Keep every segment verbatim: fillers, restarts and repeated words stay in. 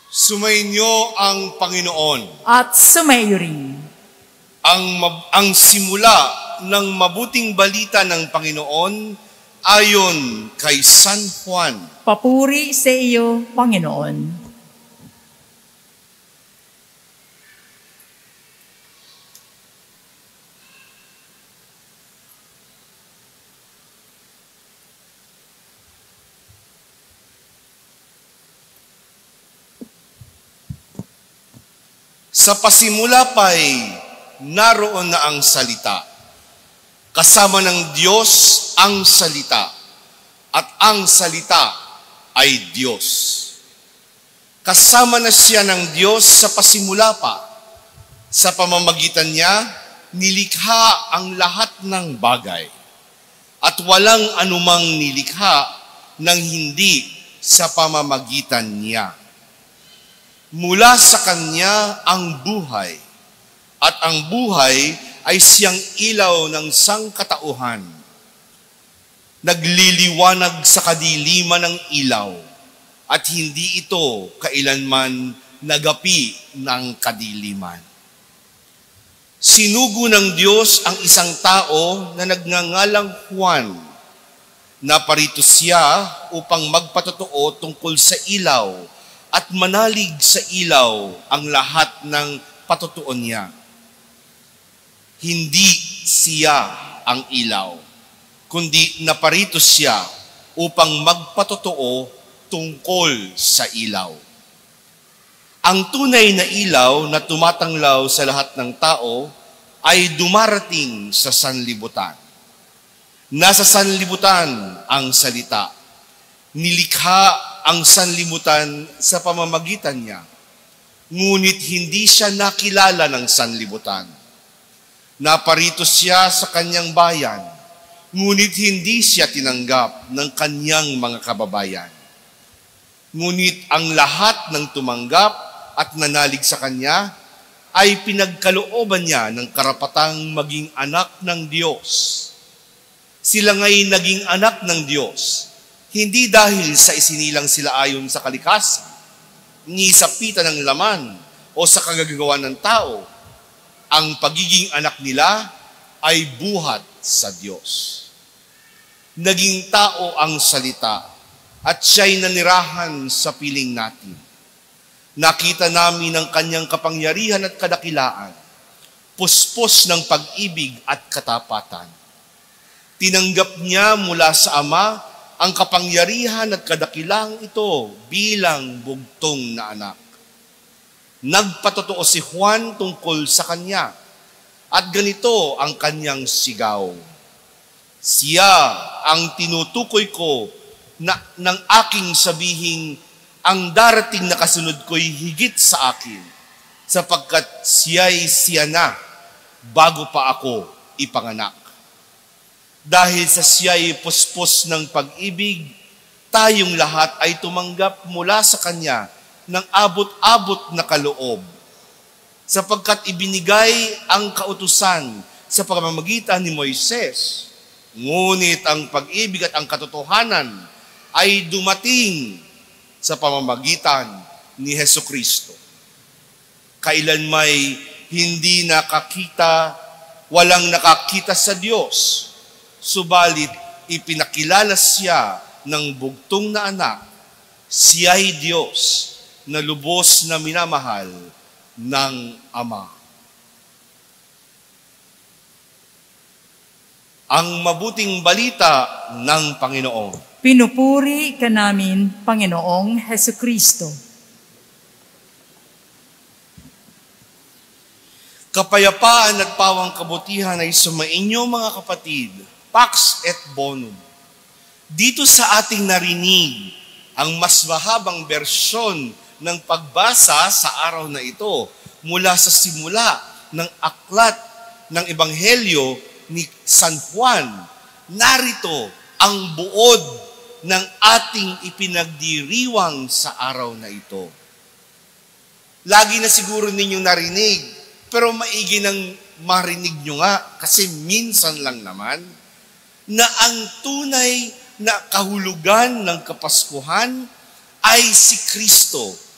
Sumainyo ang Panginoon. At sumayo rin. Ang, ang simula ng mabuting balita ng Panginoon ayon kay San Juan. Papuri sa iyo, Panginoon. Sa pasimula pa'y naroon na ang salita. Kasama ng Diyos ang salita, at ang salita ay Diyos. Kasama na siya ng Diyos sa pasimula pa. Sa pamamagitan niya, nilikha ang lahat ng bagay. At walang anumang nilikha nang hindi sa pamamagitan niya. Mula sa Kanya ang buhay, at ang buhay ay siyang ilaw ng sangkatauhan. Nagliliwanag sa kadiliman ng ilaw, at hindi ito kailanman nagapi ng kadiliman. Sinugo ng Diyos ang isang tao na nagngangalang Juan. Naparito siya upang magpatotoo tungkol sa ilaw, at manalig sa ilaw ang lahat ng patutuon niya. Hindi siya ang ilaw, kundi naparito siya upang magpatotoo tungkol sa ilaw. Ang tunay na ilaw na tumatanglaw sa lahat ng tao ay dumarating sa sanlibutan. Nasa sanlibutan ang salita. Nilikha ang sanlibutan sa pamamagitan niya, ngunit hindi siya nakilala ng sanlibutan. Naparito siya sa kanyang bayan, ngunit hindi siya tinanggap ng kanyang mga kababayan. Ngunit ang lahat ng tumanggap at nanalig sa kanya ay pinagkalooban niya ng karapatang maging anak ng Diyos. Sila nga'y naging anak ng Diyos, hindi dahil sa isinilang sila ayon sa kalikasan, ni sa pita ng laman o sa kagagawa ng tao. Ang pagiging anak nila ay buhat sa Diyos. Naging tao ang salita, at siya'y nanirahan sa piling natin. Nakita namin ang kanyang kapangyarihan at kadakilaan, puspos ng pag-ibig at katapatan. Tinanggap niya mula sa Ama ang kapangyarihan at kadakilang ito bilang bugtong na anak. Nagpatotoo si Juan tungkol sa kanya, at ganito ang kanyang sigaw. Siya ang tinutukoy ko na ng aking sabihing ang darating na kasunod ko'y higit sa akin, sapagkat siya'y siya na bago pa ako ipanganak. Dahil sa siya'y puspos ng pag-ibig, tayong lahat ay tumanggap mula sa Kanya ng abot-abot na kaloob, sapagkat ibinigay ang kautusan sa pamamagitan ni Moises. Ngunit ang pag-ibig at ang katotohanan ay dumating sa pamamagitan ni Hesukristo. Kailan may hindi nakakita, walang nakakita sa Diyos, subalit ipinakilala siya ng bugtong na anak, siya'y Diyos na lubos na minamahal ng Ama. Ang mabuting balita ng Panginoon. Pinupuri ka namin, Panginoong Hesukristo. Kapayapaan at pawang kabutihan ay sumainyo, mga kapatid, Pax et Bonum. Dito sa ating narinig ang mas mahabang bersyon ng pagbasa sa araw na ito mula sa simula ng aklat ng Ebanghelyo ni San Juan. Narito ang buod ng ating ipinagdiriwang sa araw na ito. Lagi na siguro ninyong narinig, pero maigi nang marinig nyo nga kasi minsan lang naman na ang tunay na kahulugan ng Kapaskuhan ay si Kristo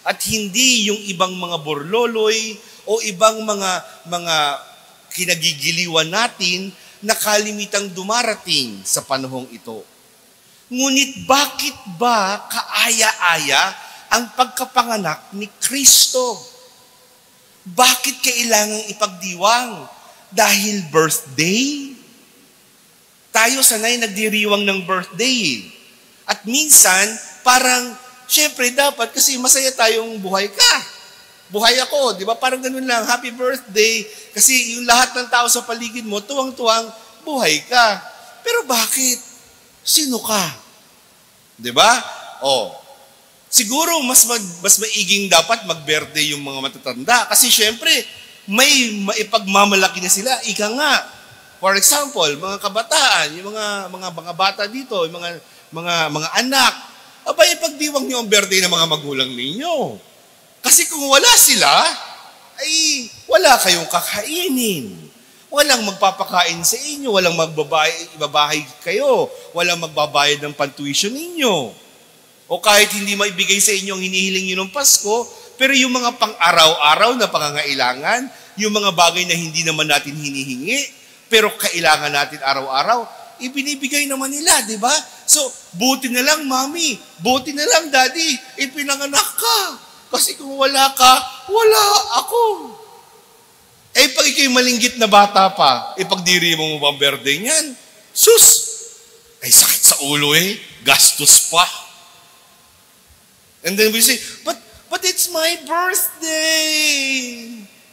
At hindi yung ibang mga borloloy o ibang mga mga kinagigiliwan natin na kalimitang dumarating sa panahong ito. Ngunit bakit ba kaaya-aya ang pagkapanganak ni Kristo? Bakit kailangang ipagdiwang? Dahil birthday? Tayo sanay nagdiriwang ng birthday. At minsan, parang, syempre dapat kasi masaya tayong buhay ka. Buhay ako, di ba? Parang ganun lang, happy birthday. Kasi yung lahat ng tao sa paligid mo, tuwang-tuwang, buhay ka. Pero bakit? Sino ka? Di ba? Oh, siguro mas mag, mas maiging dapat mag-birthday yung mga matatanda. Kasi syempre, may maipagmamalaki na sila. Ika nga. For example, mga kabataan, yung mga mga mga bata dito, yung mga mga mga anak, abay ipagdiwang niyo ang birthday ng mga magulang ninyo. Kasi kung wala sila, ay wala kayong kakainin. Walang magpapakain sa inyo, walang magbabahay, ibabahay kayo, walang magbabayad ng pantuition ninyo. O kahit hindi maibigay sa inyo ang hinihiling nyo ng Pasko, pero yung mga pang-araw-araw na pangangailangan, yung mga bagay na hindi naman natin hinihingi, pero kailangan natin araw-araw, ibinibigay naman nila, di ba? So, buti na lang, mami, buti na lang, daddy, ipinanganak ka. Kasi kung wala ka, wala ako. Eh, pag ikaw'y malinggit na bata pa, ipagdiri mo mo bang birthday niyan? Sus! Ay, sakit sa ulo eh. Gastos pa. And then we say, but, but it's my birthday.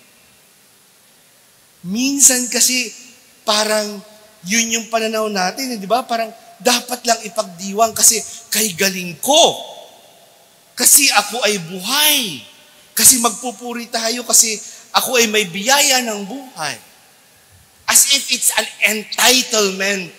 Minsan kasi, parang, yun yung pananaw natin, di ba? Parang, dapat lang ipagdiwang kasi kay galing ko. Kasi ako ay buhay. Kasi magpupuri tayo kasi ako ay may biyaya ng buhay. As if it's an entitlement.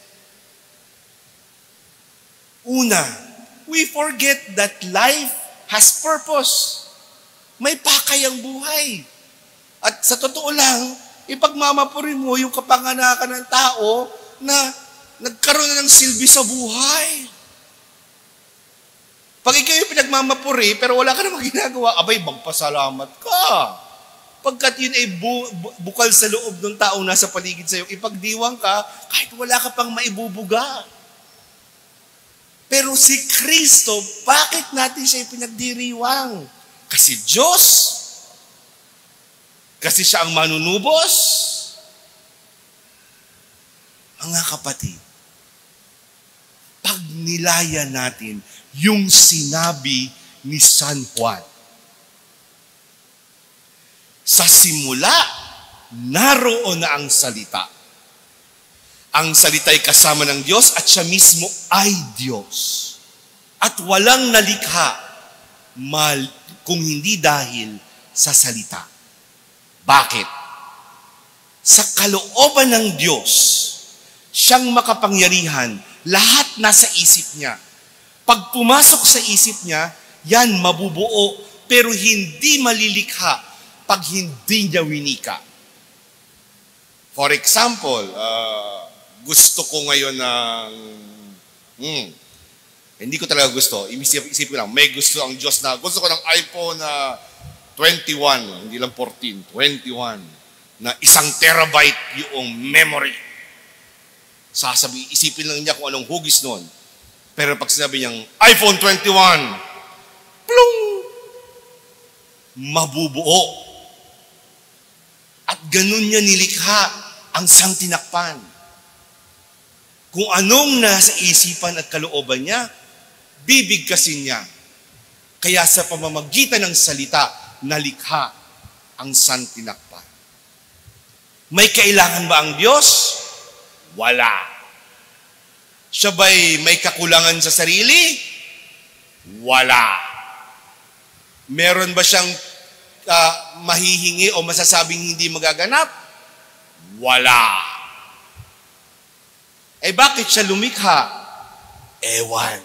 Una, we forget that life has purpose. May pakay ang buhay. At sa totoo lang, ipagmamapuri mo yung kapanganakan ng tao na nagkaroon na ng silbi sa buhay. Pag ikaw yung pinagmamapuri, pero wala ka namang ginagawa, abay, magpasalamat ka. Pagkat yun ay bu- bu- bukal sa loob ng taong nasa paligid sa'yo, ipagdiwang ka, kahit wala ka pang maibubuga. Pero si Kristo, bakit natin siya ipinagdiriwang? Kasi Diyos. Kasi siya ang manunubos. Mga kapatid, pag nilaya natin yung sinabi ni San Juan, sa simula, naroon na ang salita. Ang salita'y kasama ng Diyos at siya mismo ay Diyos. At walang nalikha mal, kung hindi dahil sa salita. Bakit? Sa kalooban ng Diyos, siyang makapangyarihan, lahat nasa isip niya. Pag pumasok sa isip niya, yan mabubuo, pero hindi malilikha pag hindi niya winika. For example, uh, gusto ko ngayon ng, hmm, hindi ko talaga gusto, isip, isip ko lang, may gusto ang Diyos na, gusto ko ng iPhone na twenty-one, hindi lang fourteen, twenty-one, na isang terabyte yung memory. Sasabi, isipin lang niya kung anong hugis nun. Pero pag sinabi niyang iPhone twenty-one, plung! Mabubuo. At ganun niya nilikha ang sangtinakpan. Kung anong nasa isipan at kalooban niya, bibigkasin niya. Kaya sa pamamagitan ng salita, nalikha ang sangtinakpan. May kailangan ba ang Diyos? Wala. Siya ba'y may kakulangan sa sarili? Wala. Meron ba siyang uh, mahihingi o masasabing hindi magaganap? Wala. Eh bakit siya lumikha? Ewan.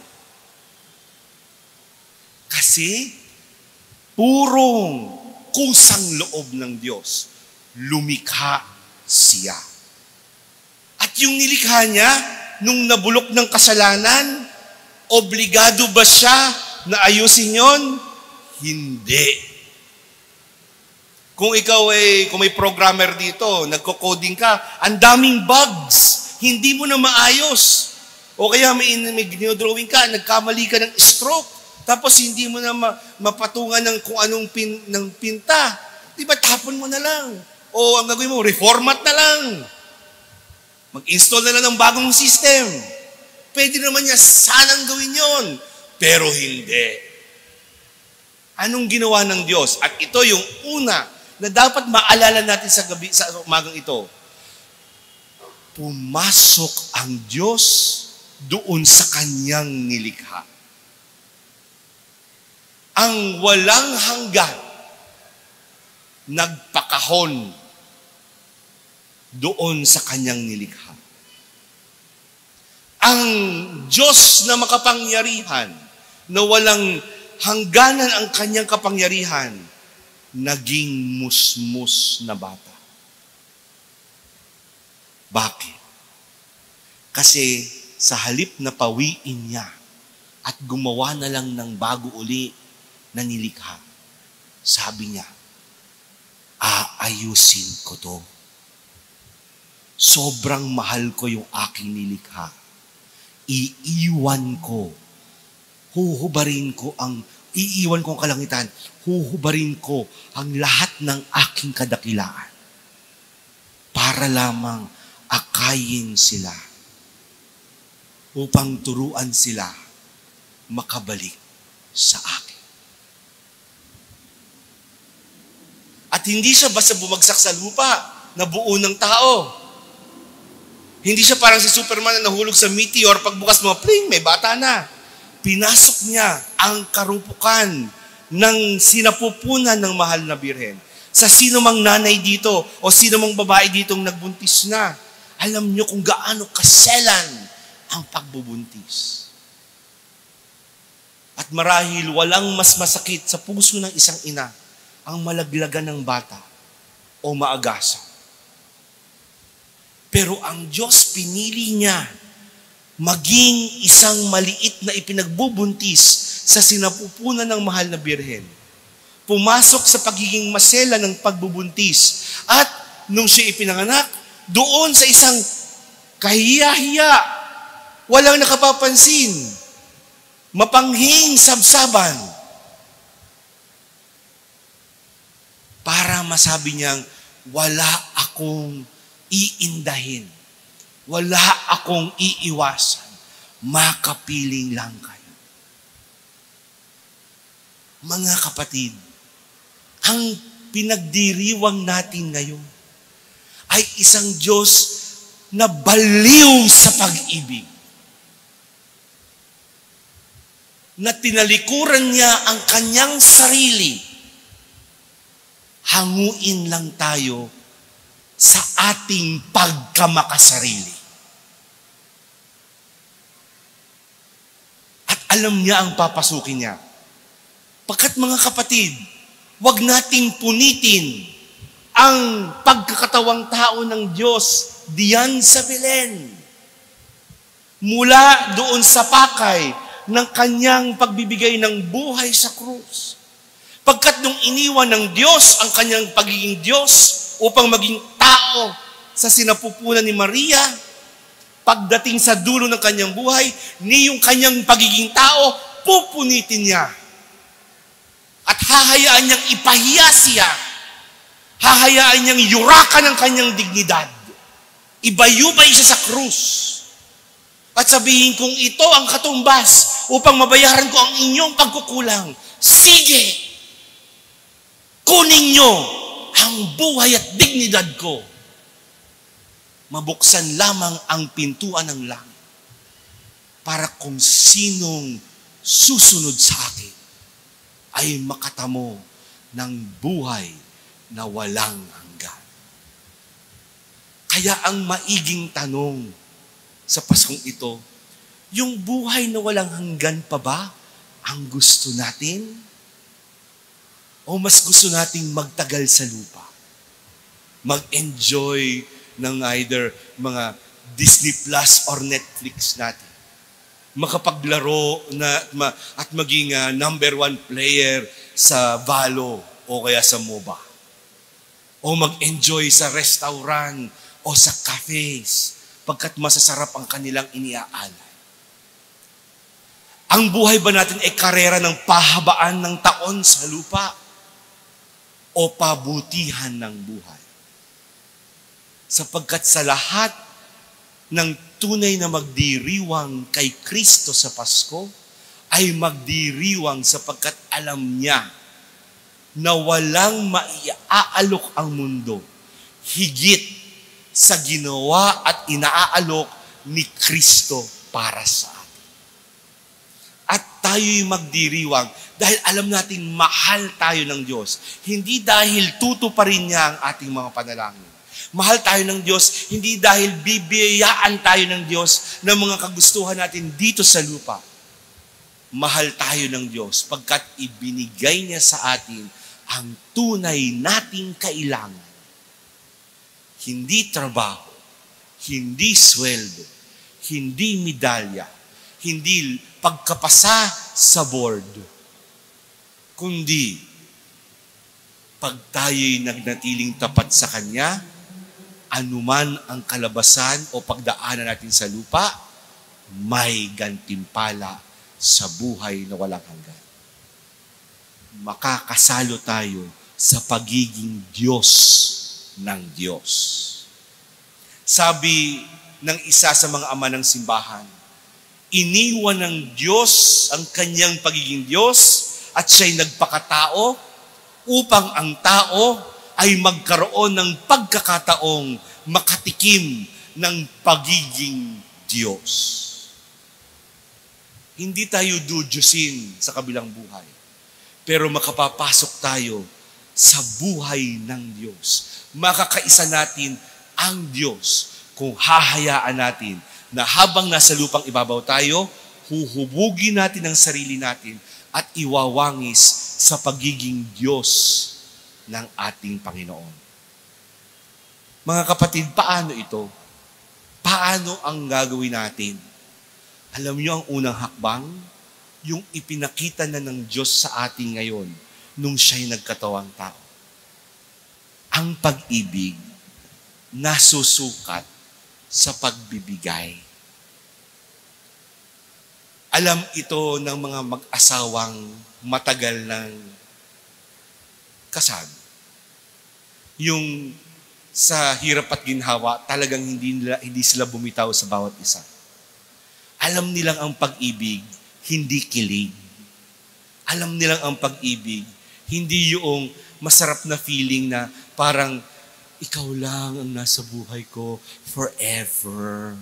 Kasi purong kusang loob ng Diyos, lumikha siya. At yung nilikha niya, nung nabulok ng kasalanan, obligado ba siya na ayusin yon? Hindi. Kung ikaw ay, kung may programmer dito, nagko-coding ka, ang daming bugs. Hindi mo na maayos. O kaya may, may drawing ka, nagkamali ka ng stroke. Tapos hindi mo na ma, mapatungan ng kung anong pin, ng pinta. Di ba, tapon mo na lang. O ang gagawin mo, reformat na lang. Mag-install na lang ng bagong system. Pwede naman niya sanang gawin yon, pero hindi. Anong ginawa ng Diyos? At ito yung una na dapat maalala natin sa gabi, sa umagang ito. Pumasok ang Diyos doon sa kanyang nilikha. Ang walang hanggan, nagpakahon doon sa kanyang nilikha. Ang Diyos na makapangyarihan, na walang hangganan ang kanyang kapangyarihan, naging musmus na bata. Bakit? Kasi sa halip na pawiin niya at gumawa na lang ng bago uli na nilikha, sabi niya, aayusin ko to. Sobrang mahal ko yung aking nilikha. Iiwan ko. Huhubarin ko ang, iiwan ko ang kalangitan. Huhubarin ko ang lahat ng aking kadakilaan. Para lamang akayin sila. Upang turuan sila makabalik sa akin. At hindi siya basta bumagsak sa lupa na buo ng tao. Hindi siya parang si Superman na nahulog sa meteor, pagbukas mo, pling, may bata na. Pinasok niya ang karupukan ng sinapupunan ng mahal na birhen. Sa sino mang nanay dito o sino mang babae ditong nagbuntis na, alam niyo kung gaano kaselan ang pagbubuntis. At marahil walang mas masakit sa puso ng isang ina ang malaglagan ng bata o maagasa. Pero ang Diyos pinili niya maging isang maliit na ipinagbubuntis sa sinapupunan ng mahal na birhen. Pumasok sa pagiging masela ng pagbubuntis. At nung siya ipinanganak, doon sa isang kahiya-hiya, walang nakapapansin, mapanghing sabsaban, para masabi niyang, wala akong iindahin. Wala akong iiwasan. Makapiling lang kayo. Mga kapatid, ang pinagdiriwang natin ngayon ay isang Diyos na baliw sa pag-ibig. Na tinalikuran niya ang kanyang sarili. Hanguin lang tayo sa ating pagkamakasarili. At alam niya ang papasukin niya. Pagkat mga kapatid, huwag nating punitin ang pagkakatawang tao ng Diyos diyan sa Belen. Mula doon sa pakay ng kanyang pagbibigay ng buhay sa krus. Pagkat nung iniwan ng Diyos ang kanyang pagiging Diyos upang maging tao sa sinapupunan ni Maria, pagdating sa dulo ng kanyang buhay, ni yung kanyang pagiging tao, pupunitin niya. At hahayaan niyang ipahiya siya. Hahayaan niyang yurakan ang kanyang dignidad. Ibayubay siya sa krus. At sabihin kung ito ang katumbas upang mabayaran ko ang inyong pagkukulang, sige! Kunin niyo ang buhay at dignidad ko. Mabuksan lamang ang pintuan ng langit para kung sinong susunod sa akin ay makatamo ng buhay na walang hanggan. Kaya ang maiging tanong sa Paskong ito, yung buhay na walang hanggan pa ba ang gusto natin? O mas gusto nating magtagal sa lupa? Mag-enjoy ng either mga Disney Plus or Netflix natin. makapaglaro na, ma, at maging uh, number one player sa Valo o kaya sa MOBA. O mag-enjoy sa restaurant o sa cafes pagkat masasarap ang kanilang iniaalay. Ang buhay ba natin ay karera ng pahabaan ng taon sa lupa o pabutihan ng buhay? Sapagkat sa lahat ng tunay na magdiriwang kay Kristo sa Pasko ay magdiriwang sapagkat alam niya na walang maiaalok ang mundo higit sa ginawa at inaalok ni Kristo para sa atin. At tayo'y magdiriwang dahil alam natin mahal tayo ng Diyos. Hindi dahil tutuparin niya ang ating mga panalangin. Mahal tayo ng Diyos, hindi dahil bibiyayaan tayo ng Diyos ng mga kagustuhan natin dito sa lupa. Mahal tayo ng Diyos pagkat ibinigay niya sa atin ang tunay nating kailangan. Hindi trabaho, hindi sweldo, hindi medalya, hindi pagkapasa sa board, kundi pag tayo'y nagnatiling tapat sa Kanya, anuman ang kalabasan o pagdaanan natin sa lupa, may gantimpala sa buhay na walang hanggan. Makakasalo tayo sa pagiging Diyos ng Diyos. Sabi ng isa sa mga ama ng simbahan, iniwan ng Diyos ang kanyang pagiging Diyos at siya'y nagpakatao upang ang tao ay magkaroon ng pagkakataong makatikim ng pagiging Diyos. Hindi tayo dudyusin sa kabilang buhay, pero makapapasok tayo sa buhay ng Diyos. Makakaisa natin ang Diyos kung hahayaan natin na habang nasa lupang ibabaw tayo, huhubugin natin ang sarili natin at iwawangis sa pagiging Diyos ng ating Panginoon. Mga kapatid, paano ito? Paano ang gagawin natin? Alam niyo ang unang hakbang? Yung ipinakita na ng Diyos sa atin ngayon nung siya'y nagkatawang tao. Ang pag-ibig nasusukat sa pagbibigay. Alam ito ng mga mag-asawang matagal ng kasal. Yung sa hirap at ginhawa, talagang hindi, nila, hindi sila bumitaw sa bawat isa. Alam nilang ang pag-ibig, hindi kilig. Alam nilang ang pag-ibig, hindi yung masarap na feeling na parang ikaw lang ang nasa buhay ko forever.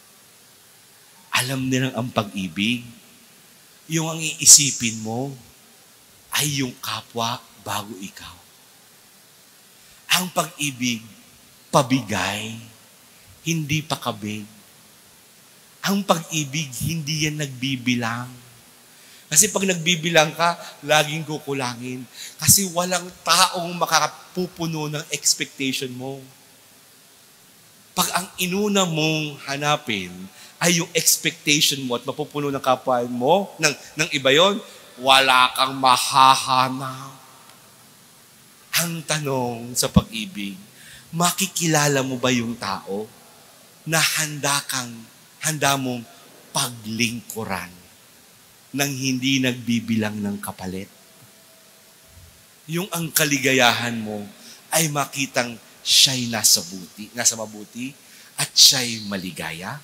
Alam nilang ang pag-ibig, yung ang iisipin mo ay yung kapwa bago ikaw. Ang pag-ibig, pabigay, hindi pakabig. Ang pag-ibig, hindi yan nagbibilang. Kasi pag nagbibilang ka, laging kukulangin. Kasi walang taong makakapupuno ng expectation mo. Pag ang inuna mong hanapin ay yung expectation mo at mapupuno ng kapwa mo, ng, ng iba yon, wala kang mahahanap. Ang tanong sa pag-ibig, makikilala mo ba yung tao na handa kang, handa mong paglingkuran nang hindi nagbibilang ng kapalit? Yung ang kaligayahan mo ay makitang siya'y nasa buti, nasa mabuti at siya'y maligaya.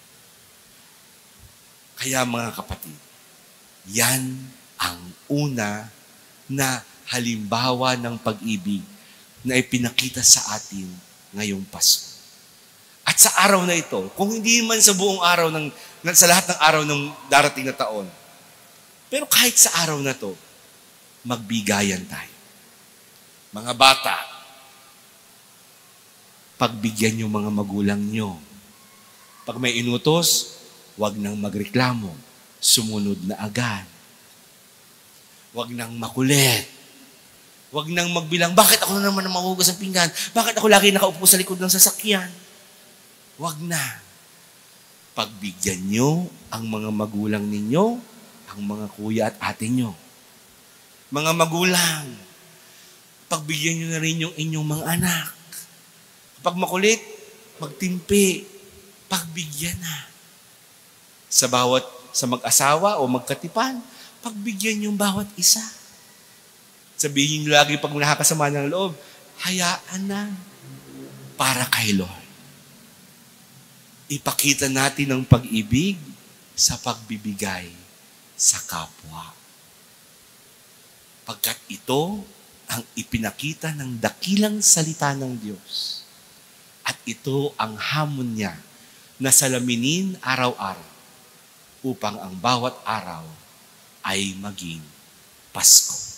Kaya mga kapatid, yan ang una na halimbawa ng pag-ibig na ipinakita sa atin ngayong Pasko. At sa araw na ito, kung hindi man sa buong araw, ng, sa lahat ng araw ng darating na taon, pero kahit sa araw na to, magbigayan tayo. Mga bata, pagbigyan yung mga magulang nyo. Pag may inutos, huwag nang magreklamo. Sumunod na agad. Huwag nang makulit. Huwag nang magbilang, bakit ako na naman mahugas ang pinggan? Bakit ako lagi nakaupo sa likod ng sasakyan? Huwag na. Pagbigyan nyo ang mga magulang ninyo, ang mga kuya at ate nyo. Mga magulang, pagbigyan nyo na rin yung inyong mga anak. Kapag makulit, magtimpi, pagbigyan na. Sa bawat, sa mag-asawa o magkatipan, pagbigyan yung bawat isa. Sabihin nyo lagi pag nakakasama ng loob, hayaan na para kay Lord. Ipakita natin ang pag-ibig sa pagbibigay sa kapwa. Pagkat ito ang ipinakita ng dakilang salita ng Diyos. At ito ang hamon niya na salaminin araw-araw upang ang bawat araw ay maging Pasko.